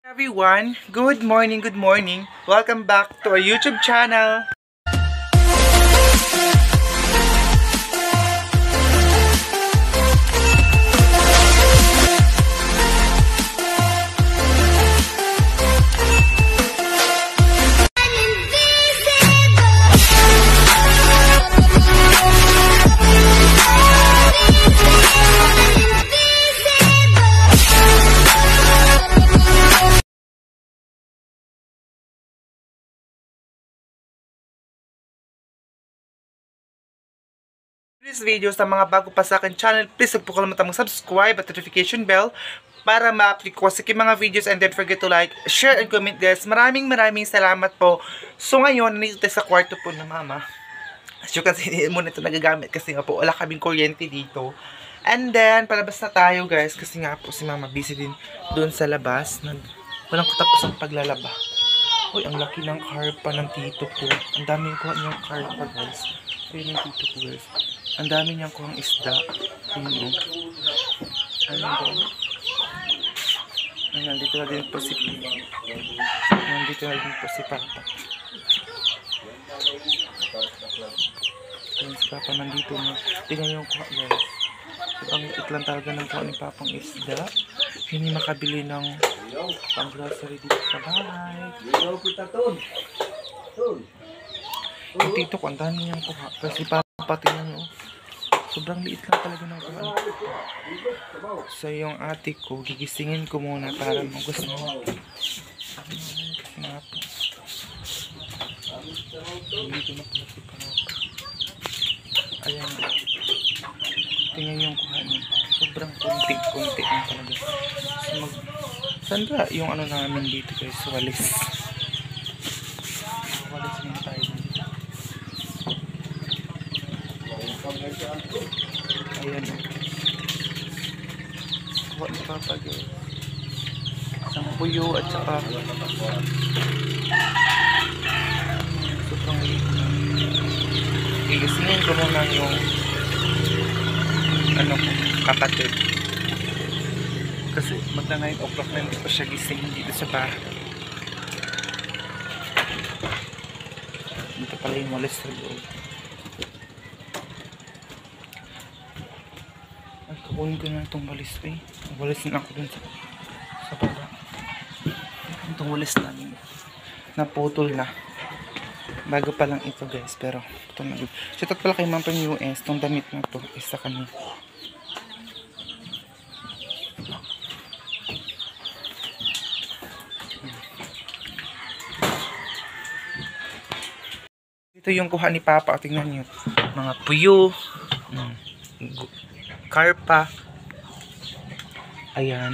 Everyone, good morning, good morning. Welcome back to our YouTube channel. This video sa mga bago pa sa akin channel, please huwag po kalimutan mag-subscribe at notification bell para ma-update ko sa mga videos, and don't forget to like, share, and comment guys. Maraming salamat po. So ngayon, nandito tayo sa kwarto po ng mama. As you can see, hindi muna ito nagagamit kasi nga po wala kaming kuryente dito. And then, palabas na tayo guys kasi nga po si mama busy din doon sa labas. Walang katapos ang paglalaba. Uy, ang laki ng karpa ng tito ko. Ang daming kuha niyang karpa guys. Ayun yung tito ko guys. Ang dami niyang kuhang isda. Ayun o. Nandito na din po si Papa. Ayun si Papa nandito na. Tingnan yung kuha guys. Ang itlang talaga ng kuha ni Papang isda. Hindi makabili ng pang-grocery dito sa bahay. Yung tito ko, ang dami niyang kuha. Kasi Papa, tingnan nyo. Sobrang liit lang talaga ng kuha. So yung ate ko, gigisingin ko muna para magusto mo. Kasi nga po. Dito na pala si Papa. Ayan. Tingnan yung kuha niya. Sobrang kunti lang talaga. Sandra, yung ano namin dito guys, walis. Walis na tayo dito. Ayan. Kuha ni Papa guys. Isang puyo at saka sobrang liit na. Igisingin ko muna yung kapatid. Kasi magna 9 o'clock na hindi pa siya gising dito sa bahay. Dito pala yung walis sa loob. Ay, kukunin ko na itong walis eh. Walis na ako dun sa baba. Itong walis namin naputol na. Bago pa lang ito guys, pero ito na. Shoutout pala kay Ma'am from US. Itong damit na to isa kami. Ito yung kuha ni Papa. Tingnan nyo. Mga puyo. Karpa. Ayan.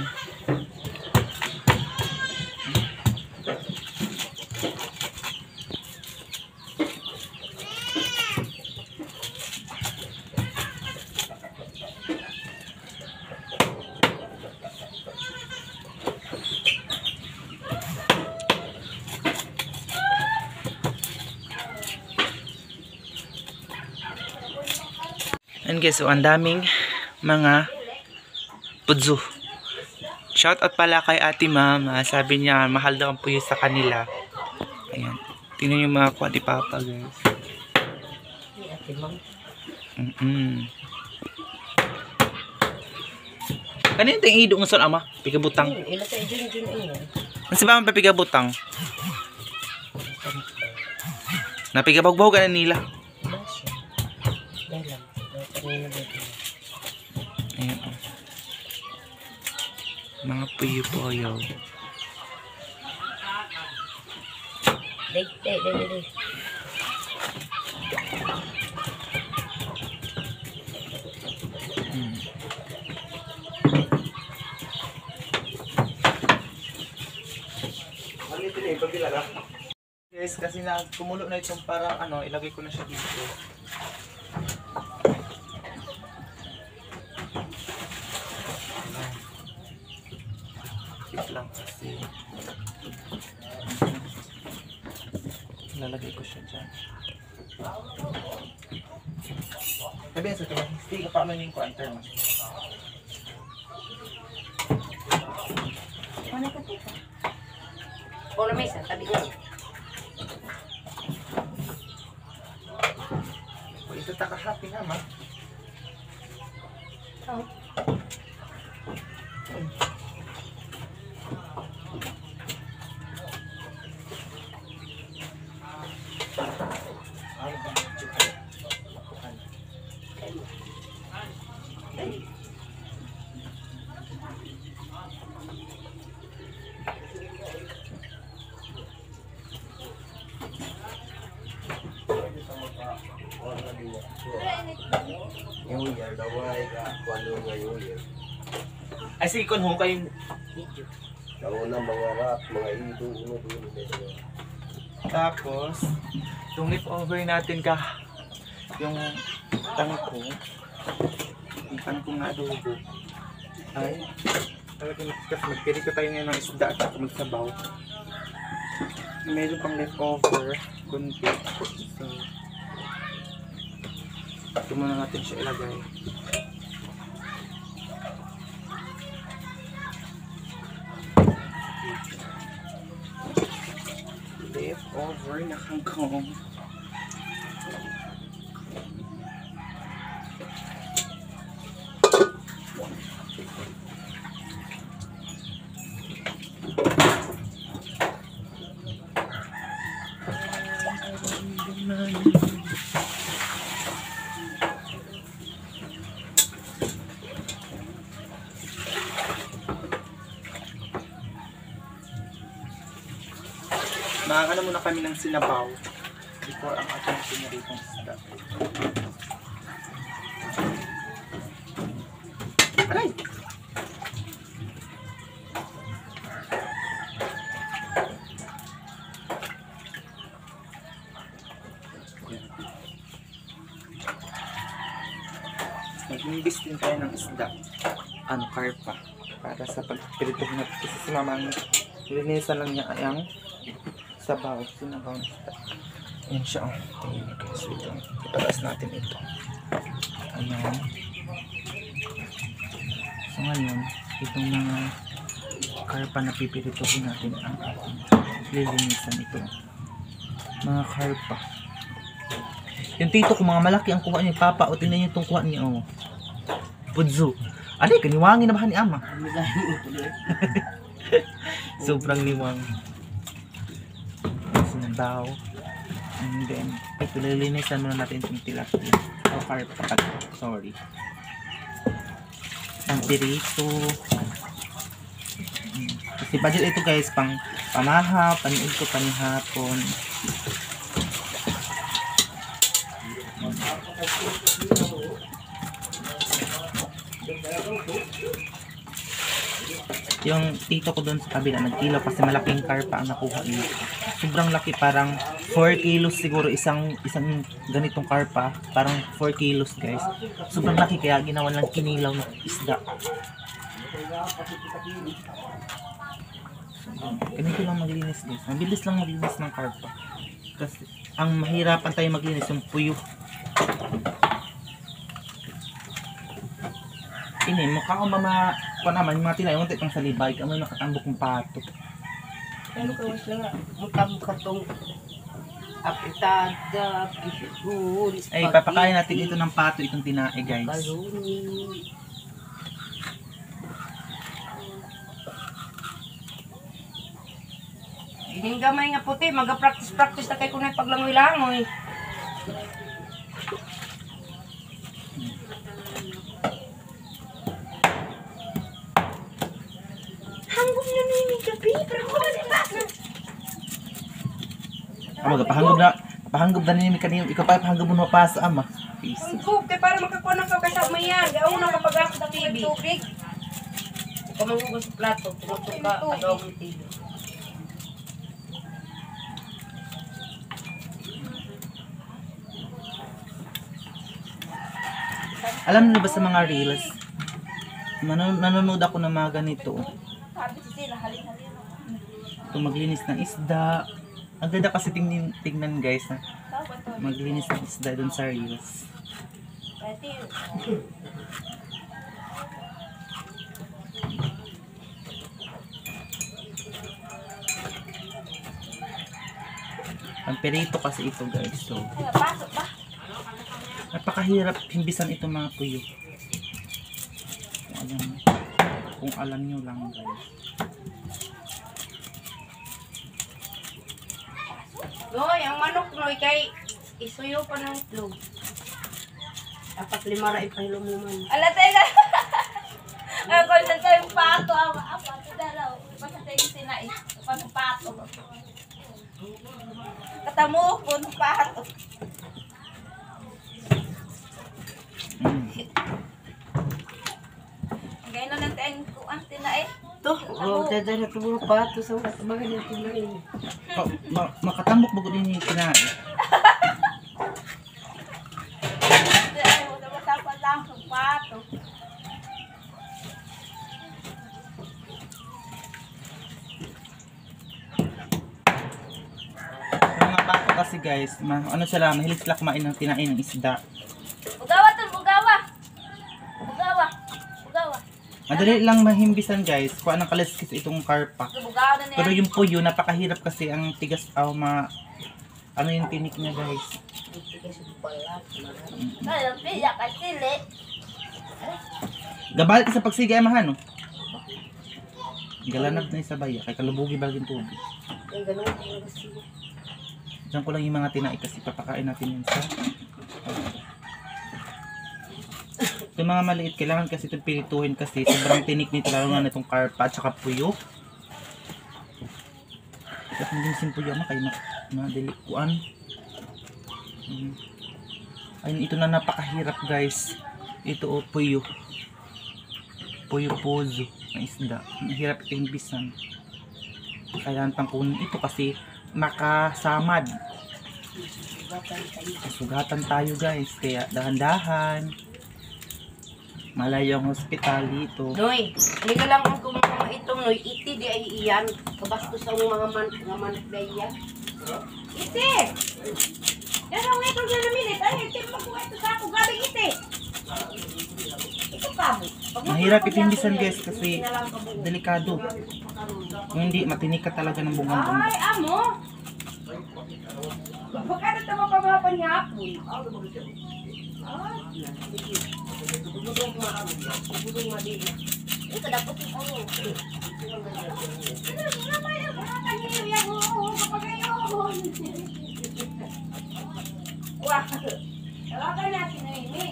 And guys, so ang daming mga pudzu. Shout out pala kay Ate Mama. Sabi niya, mahal daw ang puyo sa kanila. Ayan. Tingnan yung mga kuha ni Papa, guys. Kanina tayong idong nga son, ama? Pigabutang. Ano si Mama papigabutang? Napigabagbaw ka na nila. Ayan o. Mga puyo-puyo. Guys, kasi kumulo na itong para ilagay ko na siya dito. Lang kasi lalagay ko siya dyan. Sabi sa ito, hindi ka pa yung quarter mo. Bola mesa, tabi ko. Ito taka-happy nga, ma. Oh. New Year, daway ka, kuwalo nga New Year. Ay, sige, kung kayong Video. Nauna mga rap, mga ido, uno. tapos, yung leftover natin ka, yung tangko, yung tangkong na adobo, ay, talagang kasi magpirito tayo ngayon ng isda at saka magsabaw. Meron pang leftover, kunti. So, ito muna natin siya ilagay. Leftover na kangkong. Makakano muna kami ng sinabaw before ang ating pinaritong isda. Aray! Nag-imbis din tayo ng isda. Ano, karpa. Para sa pagpirito natin. Kasi si mama ang linisan lang niya ang sabaw, sinabaw na isda. Ayan siya, oh. Tingnan niyo guys, wait lang. Ipataas natin ito. Ayan. So ngayon, itong mga karpa na pipirituhin natin ang ating lilinisan ito. Mga karpa. Yung tito ko, mga malaki ang kuha niya, papa, o tingnan niyo itong kuha niya, oh. Pudzu. Alay, kaniwangin na ba ni ama? Sobrang niwang. Sinabaw. And then, ito, lilinisan muna natin itong tilapia. O karpa, sorry. Ang pirito. Kasi budget ito guys, pang pamahap, panood ko panihapon. Yung tito ko doon sa kabila nagkilo kasi malaking karpa ang nakuha niya. Sobrang laki, parang 4 kilos siguro isang ganitong karpa, parang 4 kilos guys. Sobrang laki kaya ginawan lang kinilaw ng isda. Ganito lang maglinis guys. Mabilis lang maglinis ng karpa. Kasi ang mahirapan tayo maglinis yung puyo. Ini, mukha ko mama ko naman, yung mga tinayon itong salibay, kami nakatambok ng pato. Pero kawas lang, mutabok ka itong apitada, pishul, Ay, papakain natin ito ng pato, itong tinae guys. kaluni. Ining gamay nga puti, maga-practice na kay kunay paglangoy-langoy. Hanggong na nini gabi, pero ko na ba? Pahanggap na nimi kanino, ikaw pa pahanggap mo mapasa ama. Peace. Hanggong, kay para makakuha ng kakasama yan. Gauna kapag ako sa TV. Ikaw mangugas sa plato, tumutok ka, adawag ng TV. Alam niyo ba sa mga reels, nanonood ako ng mga ganito. Ito maglinis ng isda. Ang ganda kasi tingnan guys na maglinis ng isda dun sa reels. Ang perito kasi ito guys. So, Ay, pasok ba? napakahirap himbisan itong mga puyo. Kung alam nyo lang guys. Noy, ang manok Noy kay isuyo pa ng itlog. Dapat 5 ra ipahilo mo man. Ala tayo. Ako na tayong pato. Pato dalaw. Basta tayong sinais. Paano pato? Katamu ko ng pato. Ngayon na lang tayong kuang tinais. To, dadala to mga pato sa mga nito na Makatambok bago din yung kinain. Dapat lang ng pato. Yung mga pato kasi guys, ano sila, mahilig sila kumain ng tinain ng isda. Bugawa to, bugawa. Bugawa. Bugawa. Madali lang mahimbisan guys, kung anong kaliskis itong karpa. Bugawa na niya. Pero yung puyo, napakahirap kasi ang tigas, ano yung tinik niya guys. Kaya piya kay sili. Gabalit ka sa pagsigay amahan, no? Galanab na yung sabay, kay kalubugi baging tubig. Ay, ganun din kasi. Diyan ko lang yung mga tinai kasi papakain natin yun sa... Yung mga maliit, kailangan kasi itong pirituhin kasi sobrang tinik nito, lalo na itong karpa at saka puyo. Dapat maging simpuyo ama kayo madilikuan. Ayun, ito na napakahirap guys. Ito o puyo. Puyo pozo na isda. Mahirap ito imbisan. Kailangan pang kunin ito kasi makasamad. Sugatan tayo guys. Kaya dahan-dahan. Malayong hospital dito. Noy, hindi ka lang ang kumama itong Noy. Iti di ay iyan. Kabastos ang mga manak na iyan. Iti! Yan ang itong sa minute. Ay, iti makuha ito sa ako. Gabing iti! Ito kabo. Mahirap itimbisan guys kasi delikado. Kung hindi, matinik ka talaga ng bungang-bunga. Ay, amo! Bakit ito mapapapan niya ako? Bubudong madina. Ito dapat yung ano. Wah, tawagan natin na ini.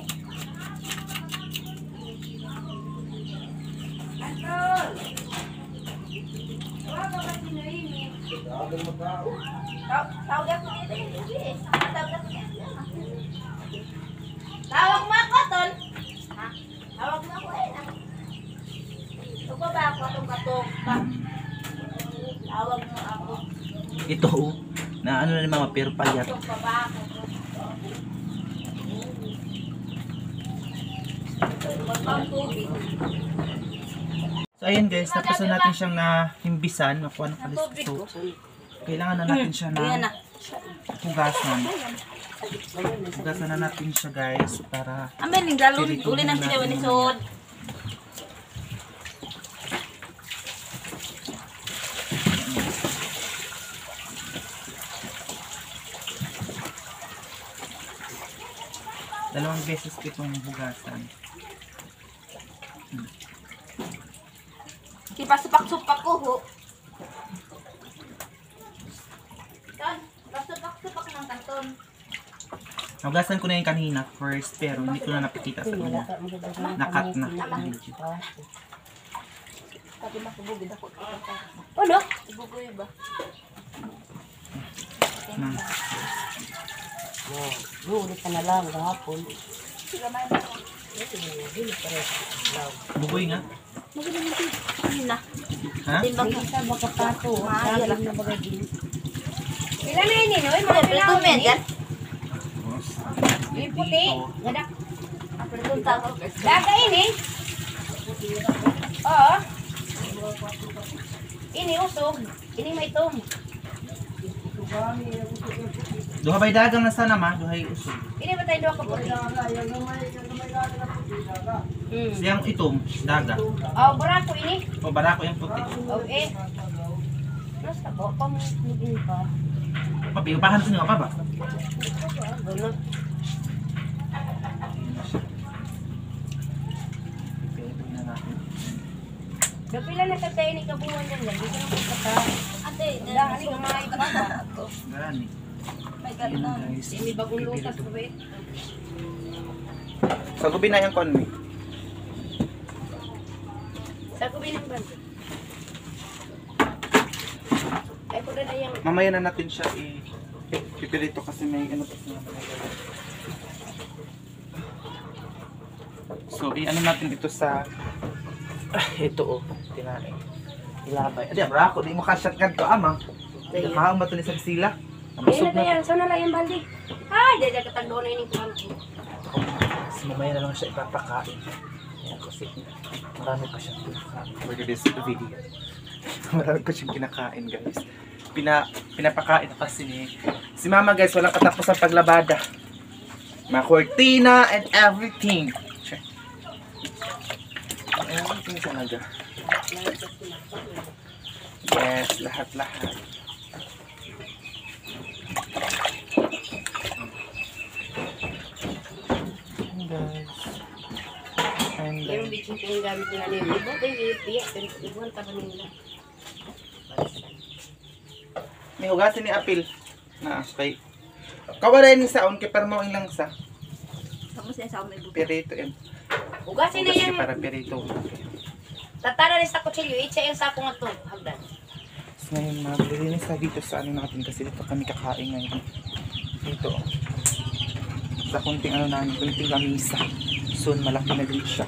Anton! Tawagan natin na ini. Tawag ako dito. Hindi. Tawag ako dito. Tawag mo ako, Ton. Ha? Tawag mo ako eh. Ito ba ako itong katok? Tawag mo ako. Ito na ano na ni mama pero palyat. Ito pa ba ako? Ang tubig. So ayan guys, tapos na natin siyang nahimbisan. Nakuha ng kaliskis. So, kailangan na natin siya Ayan na na. hugasan. Hugasan na natin siya guys para Amen, yung galon. Uli ng sinawa ni Sod. dalawang beses ko itong hugasan. Kipasupak-supak ko ho. Kan, pasupak-supak ng kanton. Hugasan ko na yung kanina first pero hindi ko na napikita sa kanya. Nakat na. Tapi makubugid ako. Ano? Ibugoy ba? Ulit ka na lang, gahapon. Sila may ba? Bugoy nga. Ayun na. Ha? Timbang mo. Isa baka pato, Mahal. saging na bagay. Ilan na ini, Noy? Mga Prito pilaw men ini. yan. Yung puti. Gadak. Prito tao. Daga ini. Oo. Ini usog. Ini may tom. Duha bay dagang na sana ma, duhay usog. Ini ba tayo doon ka puti? Siyang itom, daga. Oh, barako ini. O barako yung puti. Okay. Nasa ko, pamugin pa. Papiupahan sa nga pa ba? Ganun. Ipipili na natin. Napila na katay ni kabuhan yan. Hindi ka naman kata. Ate, Dahil nga mga ibaba. Gani. may Yun karton. guys. Hindi bagong lutas ko ba Sa gabi na yung konmi. Sa ko binang ba? Ay ko na yung Mamaya na natin siya pipilito kasi may ano pa siya. So, ano natin dito sa ito tinain. Ilabay. Adi, brako, di mo ka-shot ka to, amang. Nakaang ba ito ni Sagsila? Namasog na na. yan. Saan na lang yung baldi? Ay, dahil katagdo na yun yung So, mamaya na lang siya ipapakain. Ayan, kasi marami pa siyang kinakain. For this video. Marami pa siyang kinakain, guys. Pinapakain na kasi si Mama, guys, walang katapos ang paglabada. Mga cortina and everything. Everything talaga. Yes, lahat-lahat. Guys. And Yung bitsin ko yung gamit nila nila. Ibo ko yung ipiyak. Pero ibuhan ka ba nila? may hugasin ni Apil na kay kawalan ni saon kay para mo lang sa Tapos na sa may buto. perito em. Ugasin na Hugasin yan. para perito. Tatara rin sa kutsilyo. Itsa yung sako nga to. Hagdan. So ngayon maglilinis na dito sa ano natin kasi dito kami kakain ngayon. Dito. Sa kunting ano namin, kunting lamisa. Soon malaki na din siya.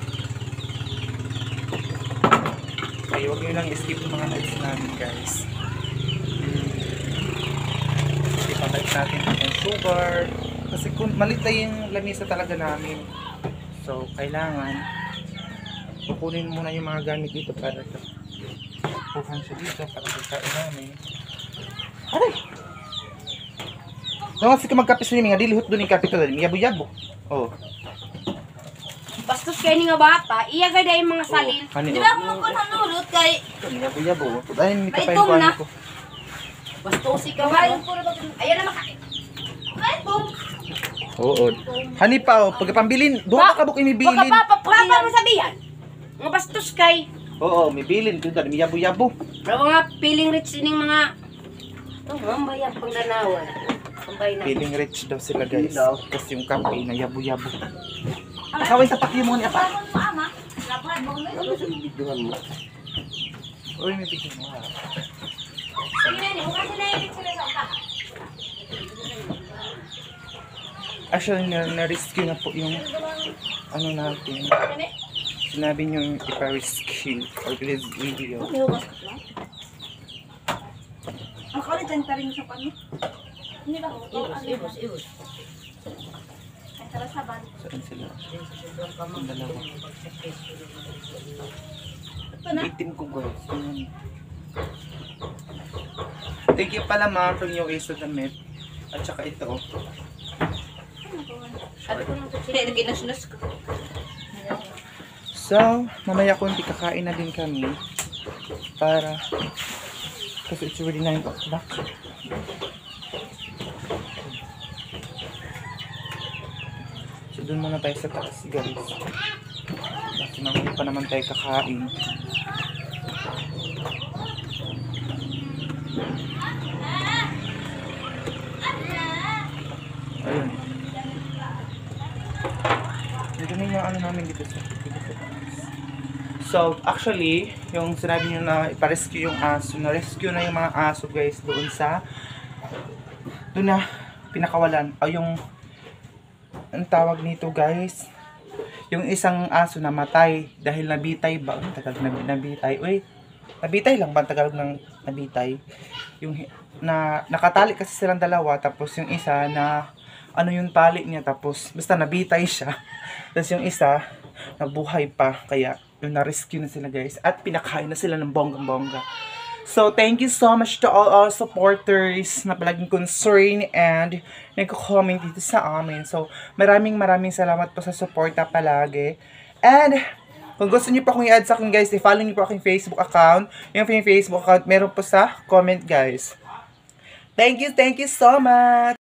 Okay, huwag nyo lang i-skip yung mga nights namin, guys. Ipabalik natin yung sugar. Kasi kung malit na yung lamisa talaga namin. So, kailangan kukunin muna yung mga gamit dito para kukuhan siya dito para pagkain namin. Aray! Nung kasi ka magkape sa nga, dilihot doon yung kape to doon. Yabo-yabo. Oh. Bastos kayo ni nga bata. Iya gada yung mga salin. Hani, Di ba ako magkunanulot kay... yabo-yabo. Dahil hindi ka pa May yung itom na. kuhan ko. Bastos ka ba? Kaway, puro ba? Ayan na makain. Ay, boom! Oo. Hani pa oh, pagkapambilin, doon ka kabuk Baka imibilin. papa mo sabihan. Mga bastos kay. Oo, may bilin. Doon may yabo-yabo. Pero mga feeling rich ining mga... Ito, mamaya pang nanawan. Pambay na. Feeling rich daw sila guys. Kasi yung kape na yabo-yabo. Kaway sa pakyo mo niya pa. Tapos mo, ama. Laban mo ngayon. Ano sa bibigyan mo? Uy, may bigyan mo ha. Sige na, hindi mo kasi nailit sila sa utak. Actually, na-rescue na po yung ano natin. Sinabi nyo yung ipa-rescue for this video. May hugas ka lang. Ang kalit ang taring sa pano. Hindi ba? Ibus. Ay, tara sa ban. Saan sila? Yung dalawa. Ito na. Itim ko guys. Ayan. Thank you pala ma'am for yung ace of the met. At saka ito. Sabi ko nung Hindi, ginasnas ko. So, mamaya konti kakain na din kami. Para kasi it's already 9 o'clock. So, dun muna tayo sa taas guys. Kasi mamaya pa naman tayo kakain. Ayun. Ito na yung ano namin dito sa taas. So, actually, yung sinabi nyo na ipa-rescue yung aso, na-rescue na yung mga aso guys doon sa doon na pinakawalan. O yung ang tawag nito guys, yung isang aso namatay dahil nabitay ba? Ang tagal nabitay. Uy, nabitay lang ba ang Tagalog ng nabitay? Yung na nakatali kasi silang dalawa tapos yung isa na ano yung tali niya tapos basta nabitay siya. Tapos yung isa nabuhay pa kaya yung na-rescue na sila guys at pinakain na sila ng bonggang-bongga. So, thank you so much to all our supporters na palaging concern and nagko-comment dito sa amin. So, maraming salamat po sa suporta palagi. And, kung gusto niyo po akong i-add sa akin guys, i-follow niyo po aking Facebook account. Yung Facebook account, meron po sa comment guys. Thank you so much.